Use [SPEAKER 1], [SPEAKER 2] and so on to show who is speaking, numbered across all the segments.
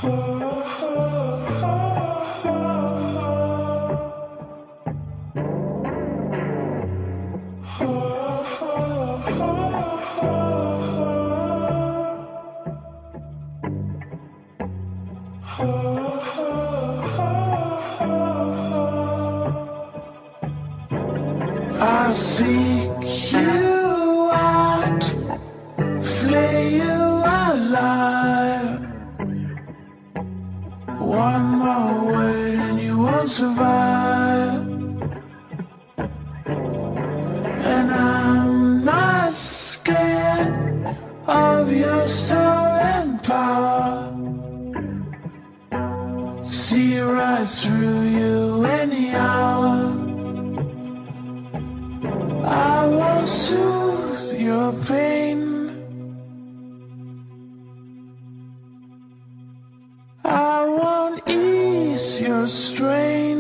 [SPEAKER 1] I seek you out, flay you alive. One more word and you won't survive. And I'm not scared of your stolen power. See right through you any hour. I won't soothe your pain. I won't ease your strain.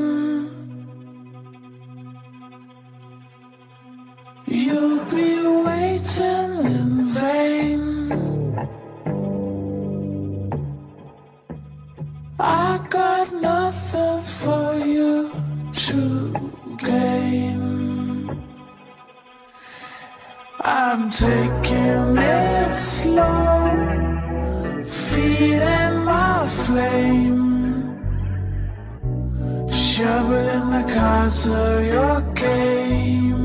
[SPEAKER 1] You'll be waiting in vain. I got nothing for you to gain. I'm taking it slow, feeding my flame, shoveling the cards of your game.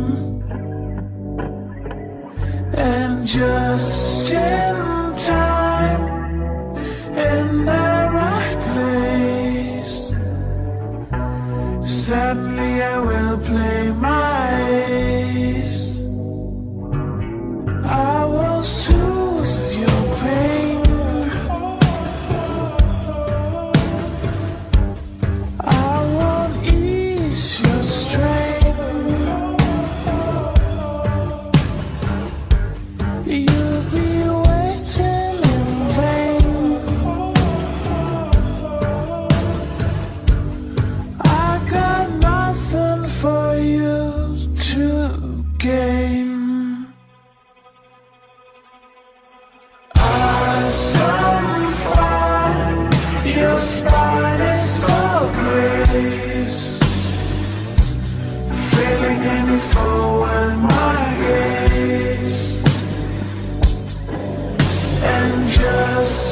[SPEAKER 1] And just in time, in the right place, suddenly I will play my ace. I will soothe your pain. I won't ease your strain. You'll be waiting in vain. I got nothing for you to gain. Some fun, your spine is so braced, feeling any forward my gaze, and just